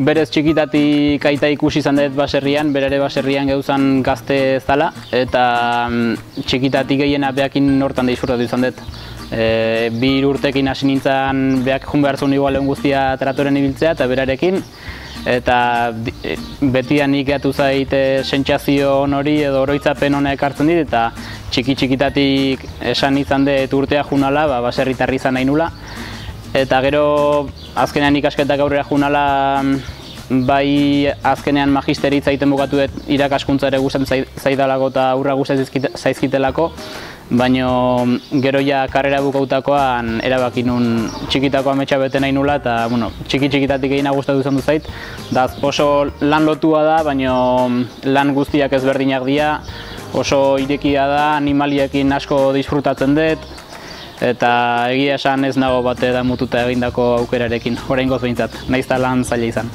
berez txikitatik aita ikusi izan dut baserrian, berare baserrian geuzan gazte zala, eta txikitatik gehiena behakin hortan disfrutatu izan dut. 2 urtekin hasi nintzen behak jun behar zuen igual egun guztia tratoren ibiltzea eta berarekin, eta betian ikatu zaite sentsazio hori edo oroitzapen hona ekartzen dit, eta txikitatik esan izan dut urtea junala, baserritarri izan nahi nula. Eta gero azkenean ikasketak aurrera junala, bai azkenean magisteritza egiten bukatu dut irakaskuntza ere gustatzen zaidalako eta aurra gustatzen zaizkitelako, baina gero ja karrera bukautakoan erabaki nun txikitako ametsa bete nahi nula, eta txikitatik egina gustatu izan du zait. Da oso lan lotua da, baina lan guztiak ezberdinak dira, oso irekia da, animaliekin asko disfrutatzen dut, eta egia esan ez nago bate da mututa egindako aukerarekin, oraingoz behintzat, nahiz eta lan zaila izan.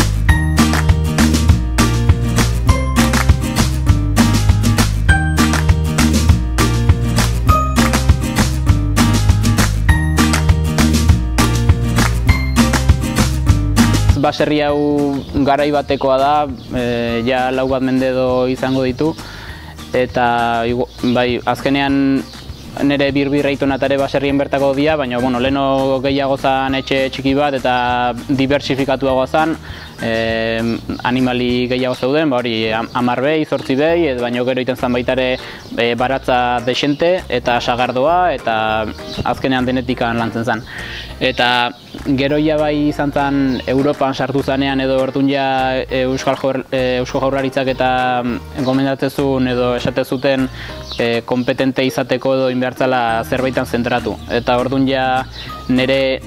Baserri hau garai batekoa da, ja 4 mende edo izango ditu, eta bai, azkenean nire birbirreitonatare baserrien bertako dira, baina leheno gehiago zan etxe txiki bat eta dibertsifikatuagoa zan, animali gehiago zeuden, hori 10 behi, 8 behi, baina gero iten zan baitare baratza desente eta sagardoa, eta azkenean denetikan lantzen zan. Eta gero ja bai izan zen Europan sartu zanean edo orduan ja Eusko Jaurlaritzak eta gomendatzen edo esatezuten kompetente izateko edo inbertzala zerbaitan zentratu. Eta orduan ja nire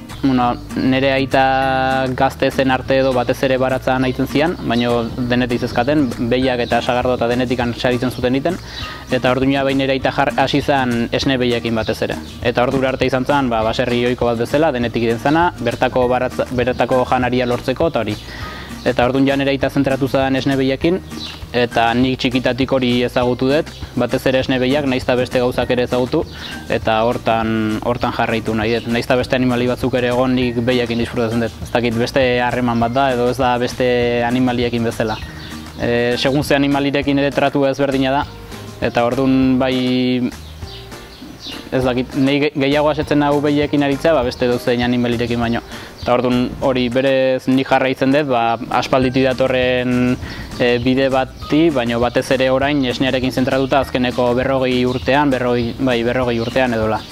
aita gazte zen arte edo batez ere baratza nahitzen zian, baina denetik zezkaten, behiak eta sagardo eta denetikan saritzen zuten iten, eta orduan ja bai nire aita hasi zen esne behiekin batez ere. Eta ordura arte izan zen baserri ohiko bat bezala, denetik iten zena, bertako janaria lortzeko eta hori. Eta orduan ja nire aita zentratu zen esne behiekin, eta nik txikitatik hori ezagutu dut, batez ere esne behiak, nahiz eta beste gauzak ere ezagutu, eta hortan jarraitu nahi dut. Nahiz eta beste animali batzuk ere egon, nik behiekin disfrutatzen dut. Ez dakit beste harreman bat da, edo ez da beste animaliekin bezala. Segun ze animalirekin ere tratu ezberdina da, eta orduan bai, ez dakit, nahi gehiago asetzen hau behiekin aritzea, beste dozein animalirekin baino. Eta orduan hori berez nik jarraitzen dut, aspalditik datorren bide bati, baina batez ere orain esnearekin zentratuta azkeneko 40 urtean, 40 urtean edola.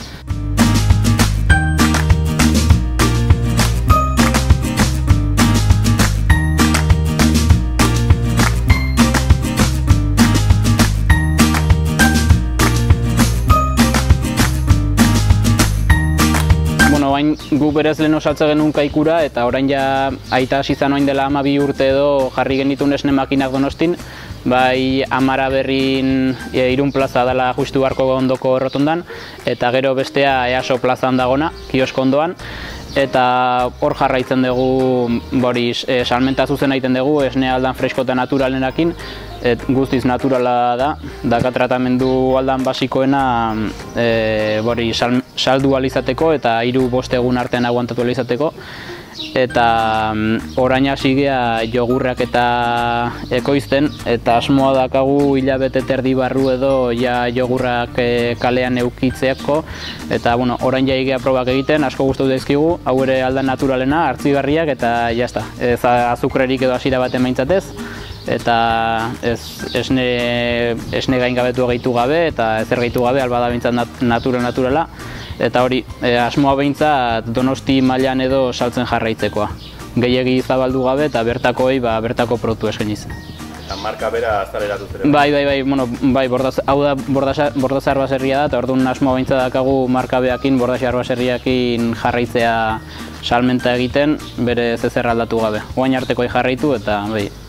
Gu berez lehen osaltza genuen kaikura, eta orain ja aita hasi zan orain dela 12 urte edo jarri genituen esne makinak Donostin, bai Amara Berrin Irun plaza dela justu barko ondoko errotondan, eta gero bestea EASO plazan dagona, kiosko ondoan, eta hor jarraitzen dugu, salmenta zuzen egiten dugu, esne aldan fresko eta naturalenakin, guztiz naturala da, daka tratamendu aldan basikoena saldu alizateko eta 3-5 egun artean aguantatu alizateko. Eta orain hasi gea jogurrak eta ekoizten, eta asmoa dakagu hilabete terdi barru edo jogurrak kalean eukitzeako, eta orain ja igea probak egiten, asko gustatu daizkigu, hau ere aldan naturalena, hartzigarriak, eta jazta, ez azukrerik edo hasiera bat emaintzatez, eta esne gaingabetu gehitu gabe, eta ezer gehitu gabe, alba da bintzat naturala. Eta hori, asmoa behintzat Donosti mailan edo saltzen jarraitzekoa. Gehiegi zabaldu gabe eta bertakoei bertako produktu eskainiz. Eta marka bera azaleratu zere? Bai, hau da Bordasar baserria da, eta orduan asmoa behintzat dakagu marka behakin, Bordasar baserriakin jarraitzea salmenta egiten, bere zezer aldatu gabe. Oain artekoi jarraitu eta bai.